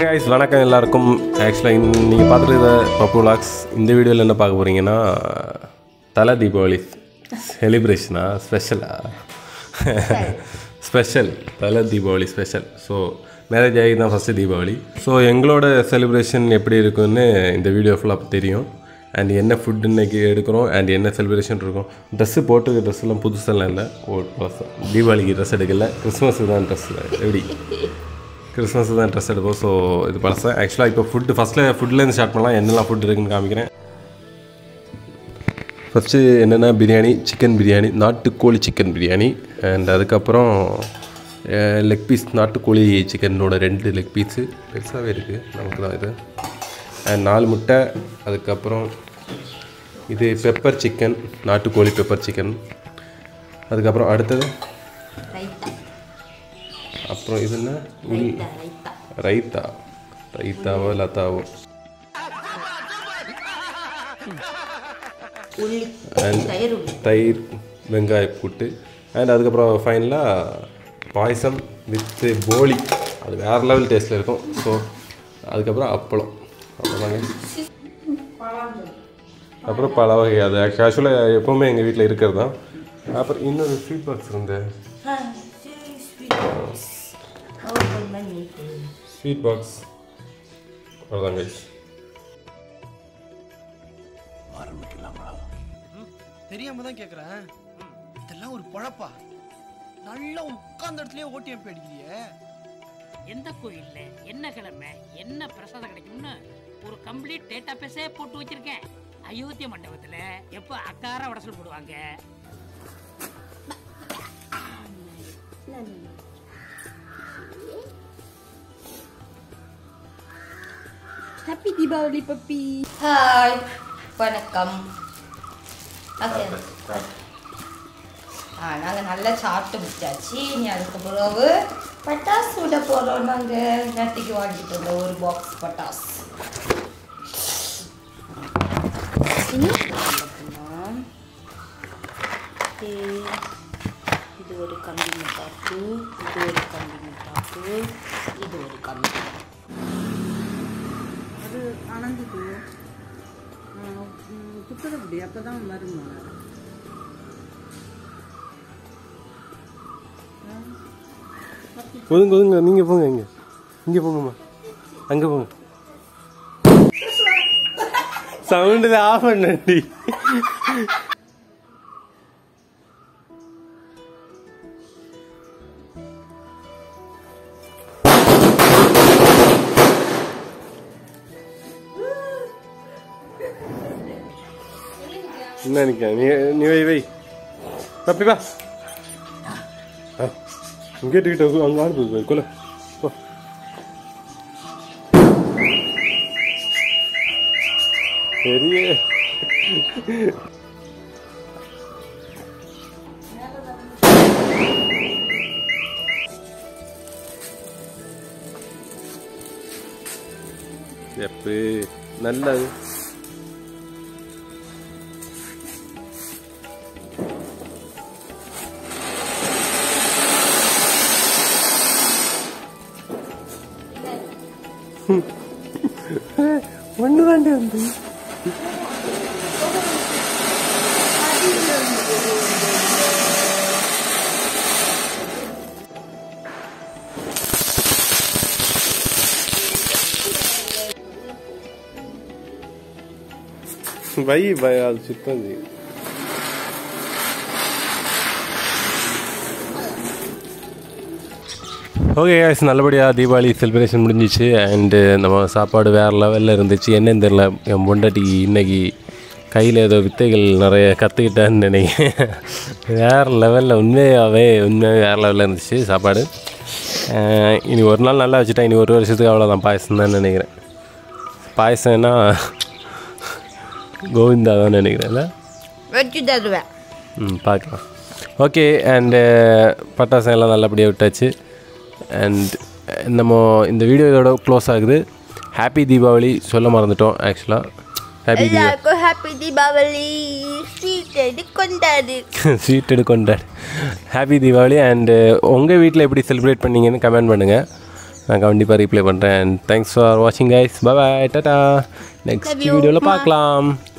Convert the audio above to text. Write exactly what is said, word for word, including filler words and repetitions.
guys, வணக்கம் எல்லாருக்கும். ஆக்சுவலாக நீங்கள் பார்த்துட்டு பப்பு விலாக்ஸ் இந்த வீடியோவில் என்ன பார்க்க போகிறீங்கன்னா தலை தீபாவளி செலிப்ரேஷனா ஸ்பெஷலா ஸ்பெஷல் தலை தீபாவளி ஸ்பெஷல். ஸோ மேரேஜ் ஆகி தான் ஃபஸ்ட்டு தீபாவளி. ஸோ எங்களோட செலிப்ரேஷன் எப்படி இருக்குன்னு இந்த வீடியோ ஃபுல்லாக தெரியும். அண்ட் என்ன ஃபுட் இன்றைக்கி எடுக்கிறோம் அண்ட் என்ன செலிப்ரேஷன் இருக்கும். ட்ரெஸ்ஸு போட்டு ட்ரெஸ்ஸெல்லாம் புதுசெல்லாம் இல்லை. ஓ தீபாவளிக்கு ட்ரெஸ் எடுக்கல, கிறிஸ்மஸுக்கு தான் ட்ரெஸ் எப்படி கிறிஸ்மஸு தான் ட்ரெஸ் எடுப்போம். ஸோ இது பழசேன். ஆக்சுவலாக இப்போ ஃபுட்டு ஃபஸ்ட்டில் ஃபுட்லேருந்து ஸ்டார்ட் பண்ணலாம். என்னெல்லாம் ஃபுட் இருக்குதுன்னு காமிக்கிறேன். ஃபஸ்ட்டு என்னென்னா பிரியாணி, சிக்கன் பிரியாணி, நாட்டுக்கோழி சிக்கன் பிரியாணி. அண்ட் அதுக்கப்புறம் லெக் பீஸ், நாட்டுக்கோழி சிக்கனோட ரெண்டு லெக் பீஸு பெருசாகவே இருக்குது நமக்கு தான் இது. அண்ட் நாலு முட்டை. அதுக்கப்புறம் இது பெப்பர் சிக்கன், நாட்டுக்கோழி பெப்பர் சிக்கன். அதுக்கப்புறம் அடுத்தது அப்புறம் இது என்ன உள் ரைத்தா ரைத்தாவோ லத்தாவோ அண்ட் தயிர் வெங்காய கூட்டு. அண்ட் அதுக்கப்புறம் ஃபைனலாக பாயசம் வித்து போலி. அது வேறு லெவல் டேஸ்ட்டில் இருக்கும். ஸோ அதுக்கப்புறம் அப்பளம் அவ்வளோதாங்க. அப்புறம் பல வகை. அது ஆக்சுவலாக எப்போவுமே எங்கள் வீட்டில் இருக்கிறது தான். அப்புறம் இன்னொரு ஸ்வீட் பாக்ஸ் இருந்தேன். ஸ்வீட் பாக்ஸ் அவ்வளோதாங்க. ஆரம்பிக்கலாமா? தெரியாம தான் கேட்குறேன். இதெல்லாம் ஒரு பொழப்பா? நல்லா உட்கார்ந்த இடத்துலயே ஓட்டியம் போயிடுக்கிறியே. எந்த கோயில்ல என்ன கிழமை என்ன பிரசாதம் கிடைக்கும்னு ஒரு கம்ப்ளீட் டேட்டா பேஸே போட்டு வச்சிருக்கேன். அயோத்திய மண்டபத்துல எப்ப அக்கார வடசல் போடுவாங்க. Happy Deepavali puppy. Hi, வணக்கம். ஆ நாங்கள் நல்லா சாப்பிட்டு முடிச்சாச்சு. இனி அதுக்கு பிறகு பட்டாசு விட போகிறோம். நாங்கள் நேற்றுக்கு வாங்கிட்டு வந்தோம் ஒரு பாக்ஸ் பட்டாசு. இது ஒரு கம்பி மிட்டாப்பு, இது ஒரு கம்பி மிட்டாப்பு, இது ஒரு கம்பி. அது அணங்குது குத்துறப்படி அப்போ தான் வருமா? ஒதுங்க ஒதுங்க, நீங்கள் போங்க. இங்கே இங்கே போங்கம்மா, அங்கே போங்க. சவுண்டு தான் ஆஃப் பண்ணி. என்ன நிற்க நீ நீ வை வை தப்பி வா. கேட்டுக்கிட்ட அங்கே ஆடு போய் கொலை போ. பெரிய எப்போ நல்லது. ஒன்று தாண்டி வந்து வை வை அது சுத்தம் செய்யும். ஓகே guys, நல்லபடியாக தீபாவளி செலிப்ரேஷன் முடிஞ்சிச்சு. அண்டு நம்ம சாப்பாடு வேறு லெவலில் இருந்துச்சு. என்னன்னு தெரில, என் பொண்டாட்டி இன்றைக்கி கையில் ஏதோ வித்தைகள் நிறைய கற்றுக்கிட்டான்னு நினைக்கிறேன். வேறு லெவலில் உண்மையாகவே உண்மையாக வேறு லெவலில் இருந்துச்சு சாப்பாடு. இனி ஒரு நாள் நல்லா வச்சுட்டேன். இனி ஒரு வருஷத்துக்கு அவ்வளோதான் பாயசம் தான் நினைக்கிறேன். பாயசம்னா கோவிந்தா தான் நினைக்கிறேன்ல, வச்சு தருவேன். ம் பார்க்கலாம். ஓகே. அண்டு பட்டாசம் எல்லாம் நல்லபடியாக விட்டாச்சு. அண்ட் நம்ம இந்த வீடியோ இதோட க்ளோஸ் ஆகுது. ஹாப்பி தீபாவளி சொல்ல மறந்துட்டோம். ஆக்சுவலாக happy Deepavali. Happy Deepavali. Sweet எடு கொண்டாடு ஸ்வீட் எடு கொண்டாடு ஹாப்பி தீபாவளி. அண்டு உங்கள் வீட்டில் எப்படி செலிப்ரேட் பண்ணீங்கன்னு கமெண்ட் பண்ணுங்கள். நான் கண்டிப்பாக ரீப்ளை பண்ணுறேன். தேங்க்ஸ் ஃபார் வாட்சிங் guys. Bye bye, tata. Next வீடியோவில் பார்க்கலாம்.